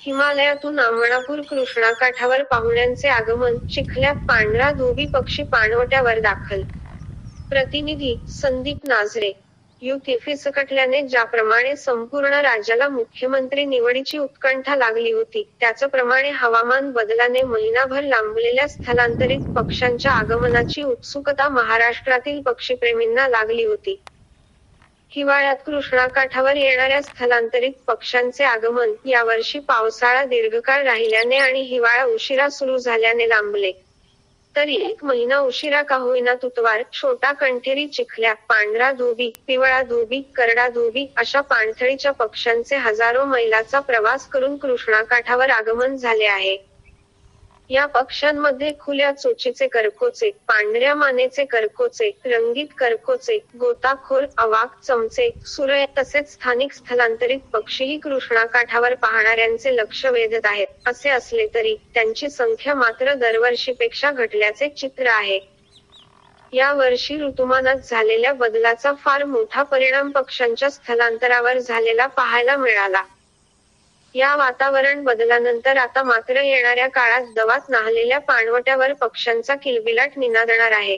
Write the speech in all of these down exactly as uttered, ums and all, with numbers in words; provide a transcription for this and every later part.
हिमालयातून आमळापूर कृष्णा काठावर पाहुण्यांचे आगमन, चिखल्यात पांढरा धोबी पक्षी पाणवट्यावर दाखल. प्रतिनिधी, संदीप नाझरे. युती फिसकटल्याने ज्याप्रमाणे संपूर्ण राज्याला मुख्यमंत्री निवडीची उत्कंठा लागली होती, त्याचप्रमाणे हवामान बदलाने महिनाभर लांबलेल्या स्थलांतरित पक्ष्यांच्या आगमनाची उत्सुकता महाराष्ट्रातील पक्षीप्रेमींना लागली होती. हिवाळ्यात कृष्णा काठावर येणाऱ्या स्थलांतरित पक्ष्यांचे आगमन, यावर्षी पावसाळा दीर्घकाळ राहिल्याने आणि हिवाळा उशिरा सुरू झाल्याने लांबले. तरी एक महिना उशिरा का होईना तुतवार, छोटा कंठेरी चिखल्या, पांढरा धोबी, पिवळा धोबी, करडा धोबी अशा पाणथळीच्या पक्ष्यांचे हजारो मैलाचा प्रवास करून कृष्णा काठावर आगमन झाले आहे. या पक्ष्यांमध्ये खुल्या चोचीचे करकोचे, पांढऱ्या मानेचे करकोचे, रंगीत करकोचे, गोताखोर, अवाक, चमचे, सुरय तसेच स्थानिक स्थलांतरित पक्षीही कृष्णा काठावर पाहणाऱ्यांचे लक्ष वेधत आहेत. असे असले तरी, त्यांची संख्या मात्र दरवर्षीपेक्षा घटल्याचे चित्र आहे. या वर्षी ऋतुमानात झालेल्या बदलाचा फार मोठा परिणाम पक्ष्यांच्या स्थलांतरावर झालेला पाहायला मिळाला. या वातावरण बदलानंतर आता मात्र येणाऱ्या काळात दवात न्हालेल्या पाणवट्यावर पक्ष्यांचा किलबिलाट निनादणार आहे.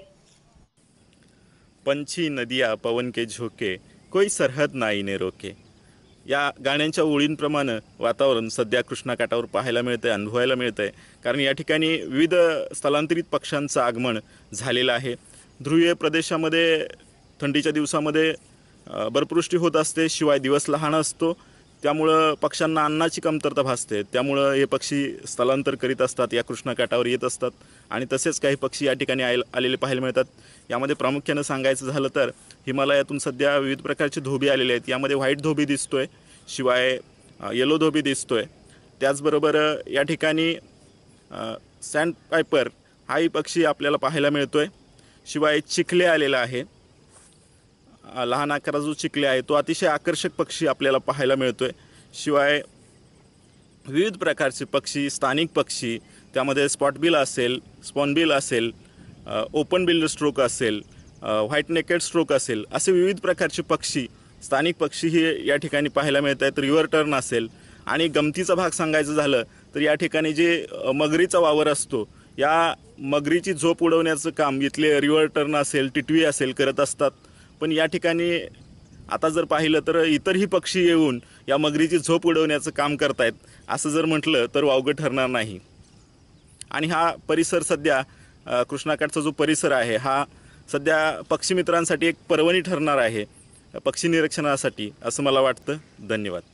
पंछी नदिया पवन के झोके, कोई सरहद नाही ने रोके. या गाण्यांच्या ओळींप्रमाणे वातावरण सध्या कृष्णा काठावर पाहायला मिळतंय, अनुभवायला मिळतंय. कारण या ठिकाणी विविध स्थलांतरित पक्ष्यांचं आगमन झालेलं आहे. ध्रुवीय प्रदेशामध्ये थंडीच्या दिवसामध्ये बर्फवृष्टी होत असते, शिवाय दिवस लहान असतो, त्यामुळं पक्ष्यांना अन्नाची कमतरता भासते. त्यामुळं हे पक्षी स्थलांतर करीत असतात, या कृष्णा काठावर येत असतात. आणि तसेच काही पक्षी या ठिकाणी आलेले पाहायला मिळतात. यामध्ये प्रामुख्यानं सांगायचं झालं तर हिमालयातून सध्या विविध प्रकारचे धोबी आलेले आहेत. यामध्ये व्हाईट धोबी दिसतोय, शिवाय येलो धोबी दिसतोय. त्याचबरोबर या ठिकाणी सँड पायपर हाही पक्षी आपल्याला पाहायला मिळतोय. शिवाय चिखले आलेला आहे, लहान आकाराचा जो चिखले आहे तो अतिशय आकर्षक पक्षी आपल्याला पाहायला मिळतोय. शिवाय विविध प्रकारचे पक्षी, स्थानिक पक्षी, त्यामध्ये स्पॉटबिल असेल, स्पॉनबिल असेल, ओपन बिल्ड स्ट्रोक असेल, व्हाईट नेकेड स्ट्रोक असेल, असे विविध प्रकारचे पक्षी, स्थानिक पक्षी हे या ठिकाणी पाहायला मिळत आहेत. रिव्हर टर्न असेल. आणि गमतीचा भाग सांगायचं झालं तर या ठिकाणी जे मगरीचा वावर असतो, या मगरीची झोप उडवण्याचं काम इथले रिव्हर टर्न असेल, टिटवी असेल करत असतात. पण या ठिकाणी आता जर पाहिलं तर इतरही पक्षी येऊन या मगरीची झोप उडवण्याचं काम करतायत, असं जर म्हटलं तर वावगं ठरणार नाही. आणि हा परिसर सध्या कृष्णाकाठचा जो परिसर आहे हा सध्या पक्षीमित्रांसाठी एक पर्वणी ठरणार आहे पक्षी निरीक्षणासाठी, असं मला वाटतं. धन्यवाद.